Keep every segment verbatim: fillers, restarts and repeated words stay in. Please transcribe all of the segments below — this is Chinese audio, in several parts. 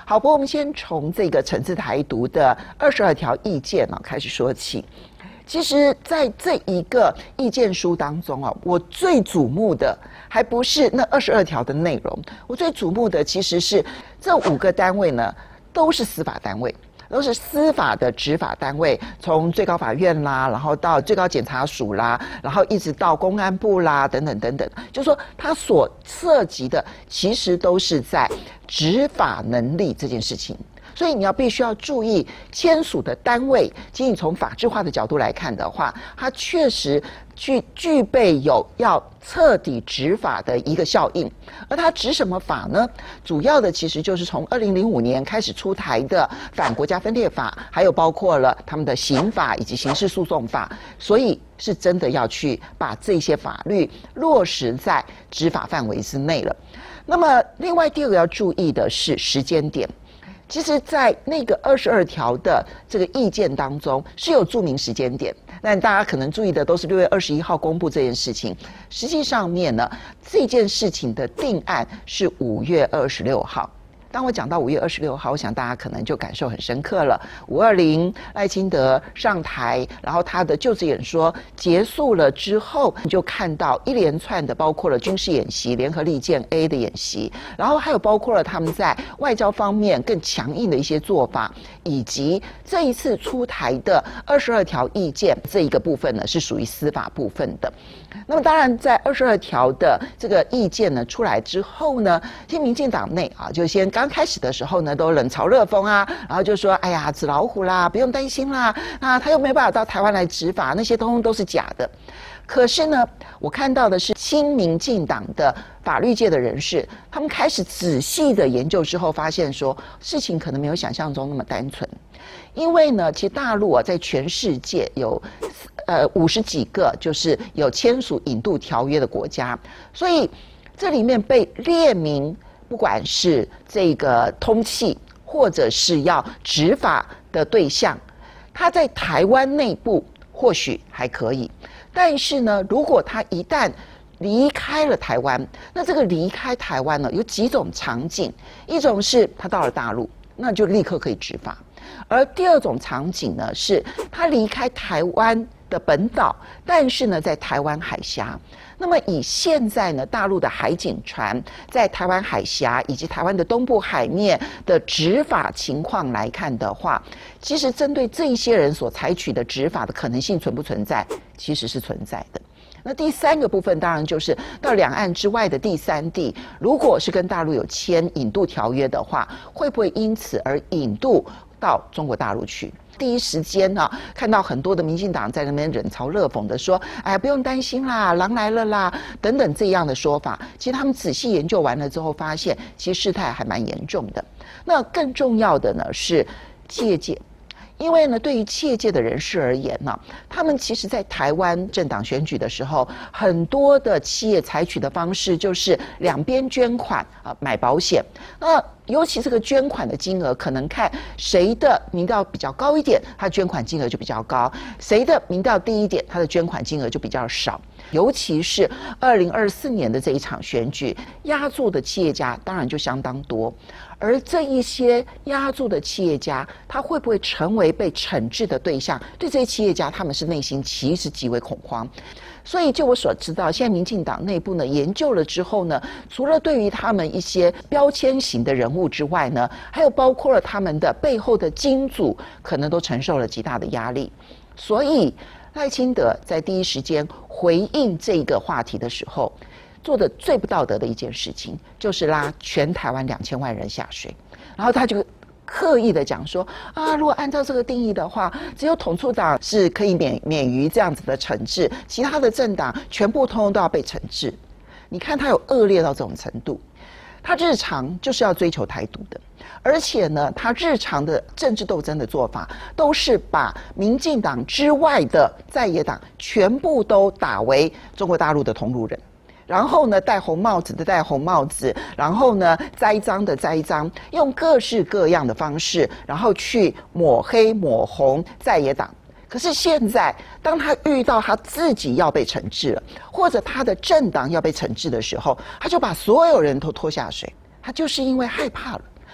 好，不过我们先从这个惩治台独的二十二条意见啊开始说起。其实，在这一个意见书当中啊，我最瞩目的还不是那二十二条的内容，我最瞩目的其实是这五个单位呢，都是司法单位。都是司法的执法单位，从最高法院啦，然后到最高检察署啦，然后一直到公安部啦，等等等等，就是说它所涉及的其实都是在执法能力这件事情。所以你要必须要注意签署的单位，仅仅从法制化的角度来看的话，它确实具具备有要彻底执法的一个效应。而它执什么法呢？主要的其实就是从二零零五年开始出台的反国家分裂法，还有包括了他们的刑法以及刑事诉讼法，所以是真的要去把这些法律落实在执法范围之内了。那么另外第二个要注意的是时间点。其实在那个二十二条的这个意见当中是有注明时间点，但大家可能注意的都是六月二十一号公布这件事情。实际上面呢，这件事情的定案是五月二十六号。当我讲到五月二十六号，我想大家可能就感受很深刻了。五二零赖清德上台，然后他的就职演说结束了之后，你就看到一连串的包括了军事演习、联合利剑 A 的演习，然后还有包括了他们在外交方面更强硬的一些做法，以及这一次出台的二十二条意见这一个部分呢，是属于司法部分的。那么当然，在二十二条的这个意见呢出来之后呢，其实民进党内啊，就先刚开始的时候呢，都冷嘲热讽啊，然后就说：“哎呀，纸老虎啦，不用担心啦，啊，他又没有办法到台湾来执法，那些通通都是假的。”可是呢，我看到的是亲民进党的法律界的人士，他们开始仔细的研究之后，发现说事情可能没有想象中那么单纯。因为呢，其实大陆啊，在全世界有呃五十几个就是有签署引渡条约的国家，所以这里面被列明，不管是这个通缉或者是要执法的对象，他在台湾内部或许还可以，但是呢，如果他一旦离开了台湾，那这个离开台湾呢，有几种场景，一种是他到了大陆，那就立刻可以执法。而第二种场景呢，是他离开台湾的本岛，但是呢，在台湾海峡。那么以现在呢，大陆的海警船在台湾海峡以及台湾的东部海面的执法情况来看的话，其实针对这一些人所采取的执法的可能性存不存在，其实是存在的。那第三个部分当然就是到两岸之外的第三地，如果是跟大陆有签引渡条约的话，会不会因此而引渡到中国大陆去？第一时间呢、啊，看到很多的民进党在那边冷嘲热讽的说：“哎呀，不用担心啦，狼来了啦，等等这样的说法。”其实他们仔细研究完了之后，发现其实事态还蛮严重的。那更重要的呢是企业界。因为呢，对于企业界的人士而言呢，他们其实在台湾政党选举的时候，很多的企业采取的方式就是两边捐款啊，买保险。那尤其这个捐款的金额，可能看谁的民调比较高一点，他捐款金额就比较高；谁的民调低一点，他的捐款金额就比较少。尤其是二零二四年的这一场选举，押注的企业家当然就相当多。而这一些押注的企业家，他会不会成为被惩治的对象？对这些企业家，他们是内心其实极为恐慌。所以就我所知道，现在民进党内部呢研究了之后呢，除了对于他们一些标签型的人物之外呢，还有包括了他们的背后的金主，可能都承受了极大的压力。所以赖清德在第一时间回应这个话题的时候，做的最不道德的一件事情，就是拉全台湾两千万人下水，然后他就刻意的讲说啊，如果按照这个定义的话，只有统促党是可以免免于这样子的惩治，其他的政党全部通通都要被惩治。你看他有恶劣到这种程度，他日常就是要追求台独的，而且呢，他日常的政治斗争的做法，都是把民进党之外的在野党全部都打为中国大陆的同路人。然后呢，戴红帽子的戴红帽子，然后呢，栽赃的栽赃，用各式各样的方式，然后去抹黑抹红在野党。可是现在，当他遇到他自己要被惩治了，或者他的政党要被惩治的时候，他就把所有人都拖下水。他就是因为害怕了，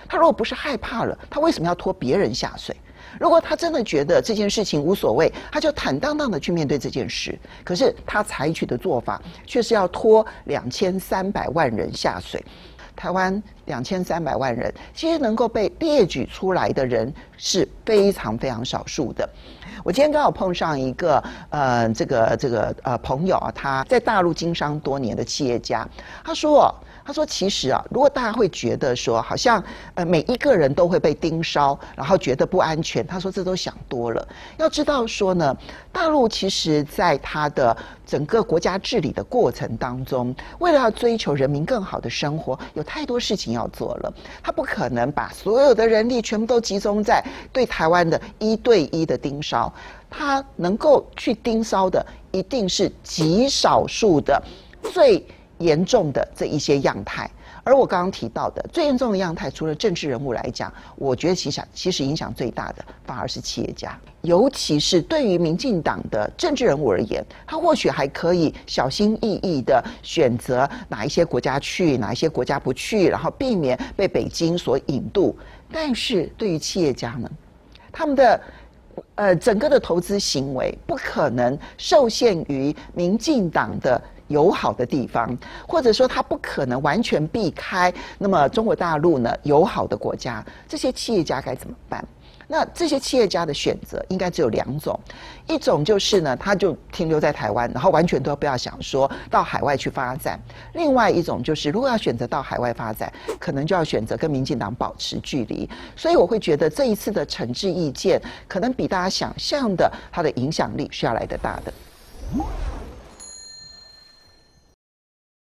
他如果不是害怕了，他为什么要拖别人下水？如果他真的觉得这件事情无所谓，他就坦荡荡的去面对这件事。可是他采取的做法却是要拖两千三百万人下水。台湾两千三百万人，其实能够被列举出来的人是非常非常少数的。我今天刚好碰上一个呃，这个这个呃朋友啊，他在大陆经商多年的企业家，他说哦。他说：“其实啊，如果大家会觉得说，好像呃每一个人都会被盯梢，然后觉得不安全，他说这都想多了。要知道说呢，大陆其实在他的整个国家治理的过程当中，为了要追求人民更好的生活，有太多事情要做了。他不可能把所有的人力全部都集中在对台湾的一对一的盯梢，他能够去盯梢的，一定是极少数的最。”严重的这一些样态，而我刚刚提到的最严重的样态，除了政治人物来讲，我觉得其实其实影响最大的反而是企业家，尤其是对于民进党的政治人物而言，他或许还可以小心翼翼的选择哪一些国家去，哪一些国家不去，然后避免被北京所引渡。但是对于企业家呢，他们的呃整个的投资行为不可能受限于民进党的。友好的地方，或者说他不可能完全避开那么中国大陆呢友好的国家，这些企业家该怎么办？那这些企业家的选择应该只有两种，一种就是呢，他就停留在台湾，然后完全都不要想说到海外去发展；另外一种就是，如果要选择到海外发展，可能就要选择跟民进党保持距离。所以我会觉得这一次的惩治意见，可能比大家想象的它的影响力是要来得大的。